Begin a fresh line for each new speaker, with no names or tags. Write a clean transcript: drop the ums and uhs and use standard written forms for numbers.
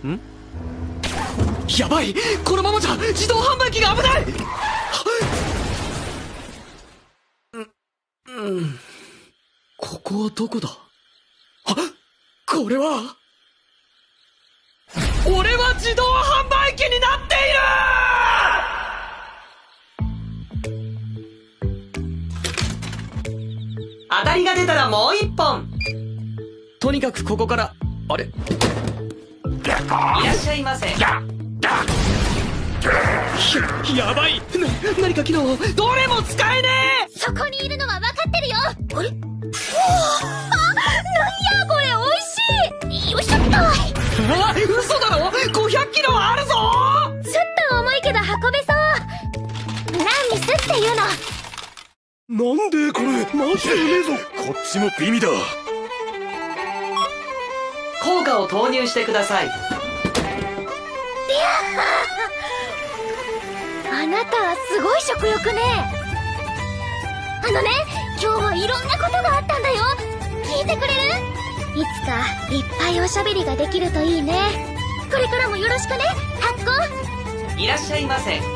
ん？やばい、このままじゃ自動販売機が危ない。ここはどこだ？これは俺は自動販売機になっている。当たりが出たらもう一本。とにかくここから。あれ、いらっしゃいませ。やばい、何か機能どれも使えねえ。
そこにいるのは分かってるよ。あれ、なんやこれ、美味しい。よいしょっと。
嘘だろ、500キロあるぞ。
ちょっと重いけど運べそう。何ミスっていうの。
なんでこれマジでうめえぞ。こっちも美味だ。
効果を投入してください。
あなたはすごい食欲ね。今日はいろんなことがあったんだよ。聞いてくれる？いつかいっぱいおしゃべりができるといいね。これからもよろしくね、ハッコ。
いらっしゃいませ。